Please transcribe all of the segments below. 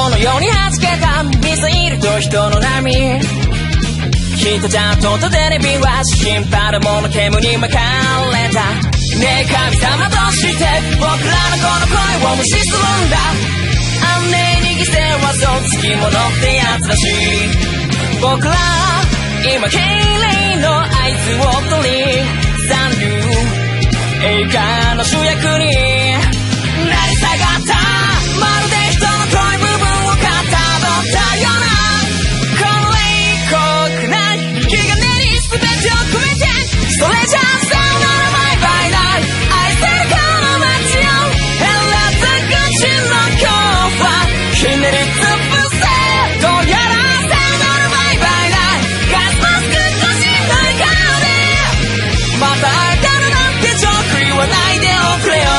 この世に弾けたミサイルと人の波、きっとちゃんとテレビは引っ張るもの煙に巻かれた。ねえ神様として僕らのこの声を無視するんだ。安寧に犠牲はそうつきものってやつだし、僕ら今敬礼の合図を取り残留映画の主役になり下がった。まるで人の遠い部分をかたどったようなこの冷酷な気がねり全てを込めて、それじゃあさよならバイバイだ。愛せるこの街を減らず口の今日はひねりつぶせ。どうやらさよならバイバイだ。ガスマスクとしんどい顔でまた会えたらなんてジョーク言わないでおくれよ。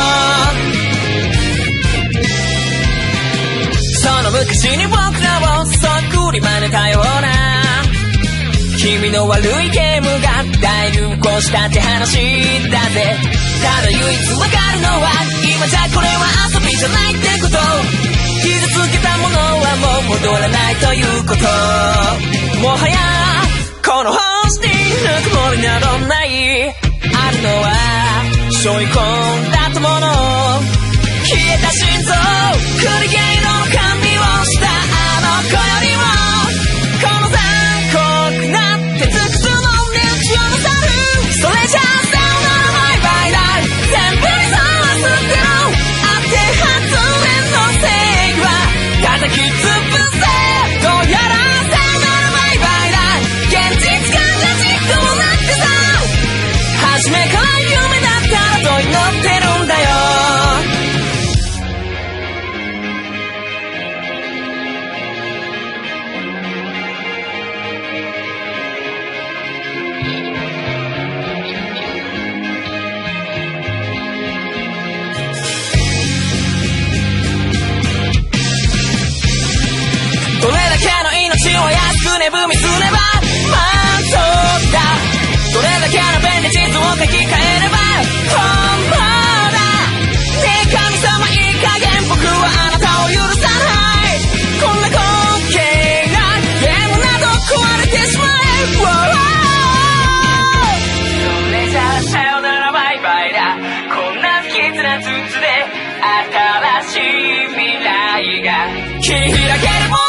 その昔に僕らをそっくり真似たような君の悪いゲームが大流行したって話だぜ。ただ唯一わかるのは今じゃこれは遊びじゃないってこと。傷つけたものはもう戻らないということ。もはやこの星にぬくもりなどない。あるのは背負い込んだったもの、消えた心臓振りゲイの甘美をしたあの子よりもこの残酷な鉄くずの値打ちを勝る。それじゃあさよならバイバイだ。全部にそうはすってろ。当て外れの正義は叩きつぶせ。どうやらさよならバイバイだ。現実感がじっともなってさ、初めから夢だったらと祈ってるんだよ。どれだけの命を安く値踏みすれば満足だ。どれだけの便利地図を書き換えれば本望だ。ねえ神様いい加減僕はあなたを許さない。こんな滑稽なゲームなど壊れてしまえ。それじゃあさよならバイバイだ。こんな不吉な筒で新しい未来が切り開けるも